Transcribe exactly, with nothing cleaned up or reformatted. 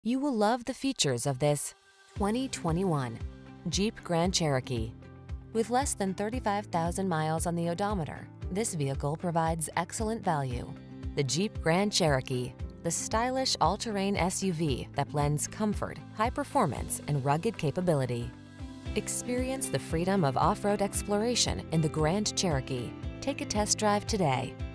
You will love the features of this twenty twenty-one Jeep Grand Cherokee. With less than thirty-five thousand miles on the odometer, this vehicle provides excellent value. The Jeep Grand Cherokee, the stylish all-terrain S U V that blends comfort, high performance, and rugged capability. Experience the freedom of off-road exploration in the Grand Cherokee. Take a test drive today.